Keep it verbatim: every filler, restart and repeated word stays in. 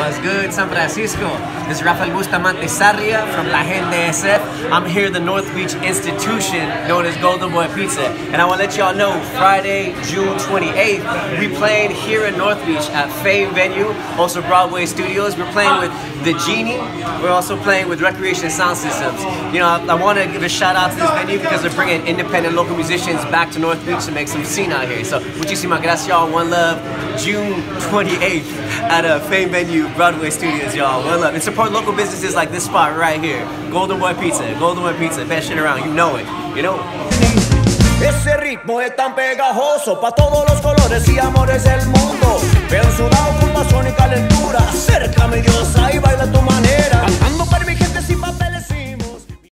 What's good, San Francisco? This is Rafael Bustamante Sarria from La Gente S F. I'm here at the North Beach institution known as Golden Boy Pizza. And I want to let y'all know, Friday, June twenty-eighth, we playing here in North Beach at Fame Venue, also Broadway Studios. We're playing with The Genie. We're also playing with Recreation Sound Systems. You know, I, I want to give a shout out to this venue because they're bringing independent local musicians back to North Beach to make some scene out here. So, muchísimas gracias, y'all. One love. June twenty-eighth at a Fame Venue, Broadway Studios, y'all. One love. And support local businesses like this spot right here. Golden Boy Pizza. Golden Boy Pizza. Best shit around. You know it. You know it. Ese ritmo es tan pegajoso pa' todos los colores y amores del mundo. Ven sudado con pasión y calentura. Acércame, diosa, y baila a tu manera. Cantando